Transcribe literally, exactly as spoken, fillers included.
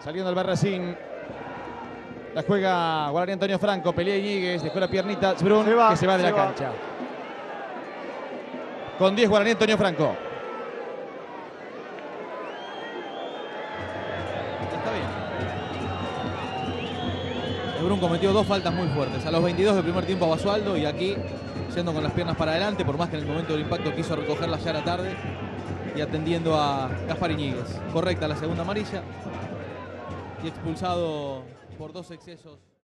Saliendo el Barracín. La juega Guaraní Antonio Franco. Pelea Íñiguez. Dejó la piernita. Zbrun, se que se va de se la va. cancha. Con diez Guaraní Antonio Franco. Está bien. Zbrun cometió dos faltas muy fuertes. A los veintidós del primer tiempo a Basualdo y aquí yendo con las piernas para adelante, por más que en el momento del impacto quiso recogerla ya era tarde, y atendiendo a Gaspar Íñiguez. Correcta la segunda amarilla y expulsado por dos excesos.